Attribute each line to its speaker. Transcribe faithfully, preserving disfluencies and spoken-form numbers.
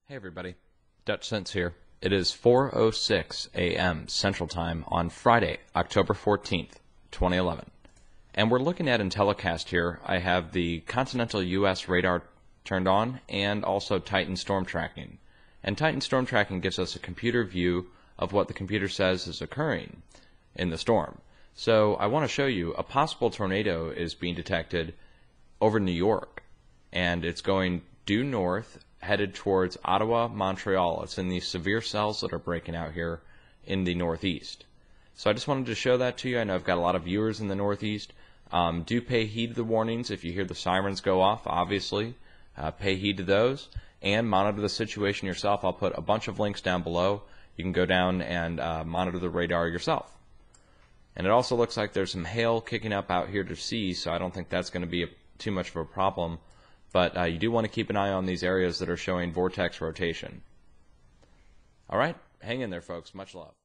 Speaker 1: Hey everybody, Dutch Sense here. It is four oh six a m Central Time on Friday, October fourteenth, twenty eleven. And we're looking at in telecast here. I have the continental U S radar turned on and also Titan storm tracking. And Titan storm tracking gives us a computer view of what the computer says is occurring in the storm. So I want to show you a possible tornado is being detected over New York, and it's going due north, headed towards Ottawa, Montreal. It's in these severe cells that are breaking out here in the Northeast. So I just wanted to show that to you. I know I've got a lot of viewers in the Northeast. Um, do pay heed to the warnings. If you hear the sirens go off, obviously, uh, pay heed to those and monitor the situation yourself. I'll put a bunch of links down below. You can go down and uh, monitor the radar yourself. And it also looks like there's some hail kicking up out here to sea, so I don't think that's going to be a, too much of a problem. But uh, you do want to keep an eye on these areas that are showing vortex rotation. All right, hang in there, folks. Much love.